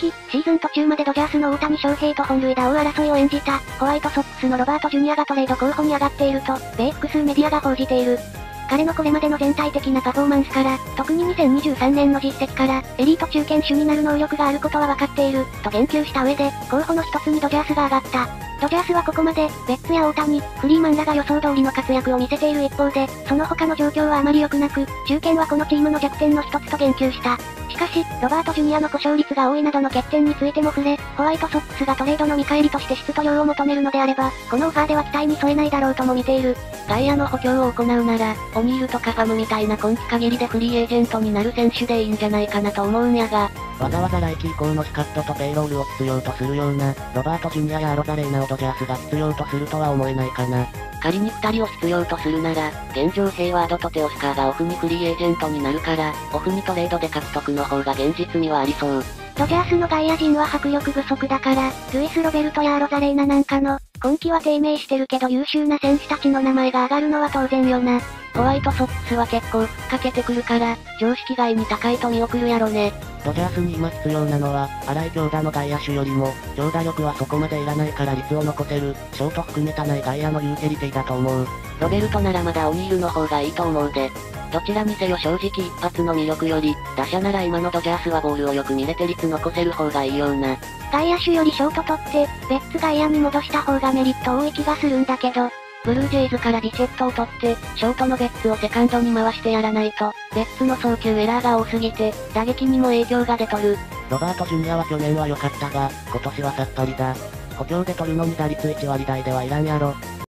時、シーズン途中までドジャースの大谷翔平と本塁打王争いを演じた、ホワイトソックスのロバート・ジュニアがトレード候補に上がっていると、米複数メディアが報じている。彼のこれまでの全体的なパフォーマンスから、特に2023年の実績から、エリート中堅手になる能力があることは分かっている、と言及した上で、候補の一つにドジャースが挙がった。ドジャースはここまで、ベッツや大谷、フリーマンらが予想通りの活躍を見せている一方で、その他の状況はあまり良くなく、中堅はこのチームの弱点の一つと言及した。しかし、ロバート・ジュニアの故障率が多いなどの欠点についても触れ、ホワイトソックスがトレードの見返りとして質と量を求めるのであれば、このオファーでは期待に添えないだろうとも見ている。 外野の補強を行うなら、オニールとかファムみたいな今季限りでフリーエージェントになる選手でいいんじゃないかなと思うんやが、わざわざ来季以降のスカットとペイロールを必要とするような、ロバート・ジュニアやアロザレーナをドジャースが必要とするとは思えないかな。仮に2人を必要とするなら、現状ヘイワードとテオスカーがオフにフリーエージェントになるから、オフにトレードで獲得の方が現実にはありそう。 ドジャースの外野陣は迫力不足だから、ルイス・ロベルトやアロザレーナなんかの、今季は低迷してるけど優秀な選手たちの名前が挙がるのは当然よな。 ホワイトソックスは結構ふっかけてくるから、常識外に高いと見送るやろね。ドジャースに今必要なのは、荒井強打の外野手よりも、長打力はそこまでいらないから率を残せる、ショート含めたない外野のユーティリティだと思う。ロベルトならまだオニールの方がいいと思うで。どちらにせよ正直一発の魅力より、打者なら今のドジャースはボールをよく見れて率残せる方がいいような。 外野手よりショート取って、ベッツ外野に戻した方がメリット多い気がするんだけど。 ブルージェイズからビチェットを取って、ショートのベッツをセカンドに回してやらないと、ベッツの送球エラーが多すぎて、打撃にも影響が出とる。ロバート・ジュニアは去年は良かったが、今年はさっぱりだ。補強で取るのに打率1割台ではいらんやろ。